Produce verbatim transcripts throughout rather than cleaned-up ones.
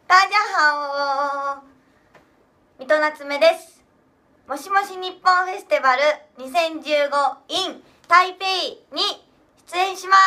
大家好、水戸夏目です。もしもし日本フェスティバルにせんじゅうご in 台北に出演します。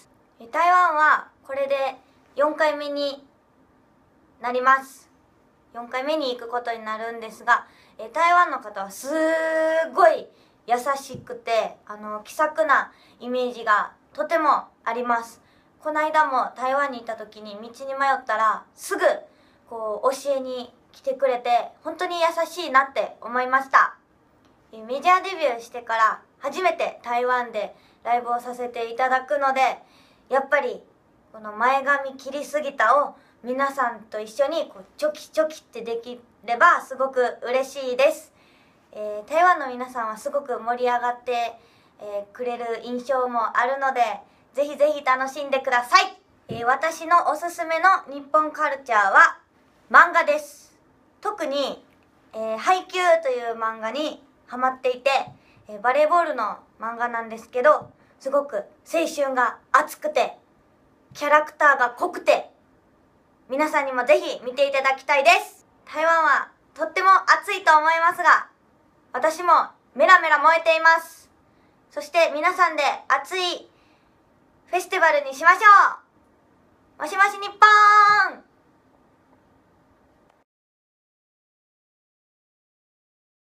台湾はこれでよんかいめになります。よんかいめに行くことになるんですが、台湾の方はすごい優しくて、あの気さくなイメージがとてもあります。この間も台湾に行った時に道に迷ったらすぐこう教えに来てくれて、本当に優しいなって思いました。メジャーデビューしてから初めて台湾でライブをさせていただくので、やっぱりこの前髪切りすぎたを皆さんと一緒にこうチョキチョキってできればすごく嬉しいです。えー、台湾の皆さんはすごく盛り上がって、えー、くれる印象もあるので、ぜひぜひ楽しんでください。えー、私のおすすめの日本カルチャーは漫画です。特に、えー、ハイキューという漫画にハマっていて、えー、バレーボールの漫画なんですけど、すごく青春が熱くてキャラクターが濃くて、皆さんにもぜひ見ていただきたいです。台湾はとっても暑いと思いますが、私もメラメラ燃えています。そして皆さんで熱いフェスティバルにしましょう。もしもし日本。